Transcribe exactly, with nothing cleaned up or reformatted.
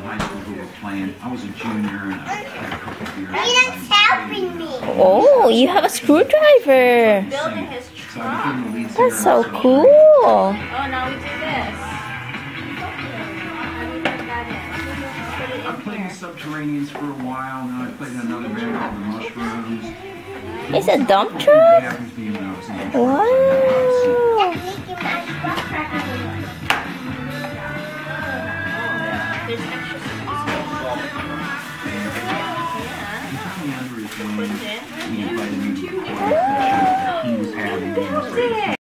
high school who were playing. I was a junior and I had a couple of years. It's helping me. Oh, you have a screwdriver. Building his truck. That's so cool. Oh, now we do this. How do you put that in? Put it I in played in here. Subterraneans for a while, then I played in another band called the Mushrooms. It's a dump It truck? happens to be when I was in the Wow. There's extra stuff all over. Yeah. He Put it in. invited me to record a session. He was having me.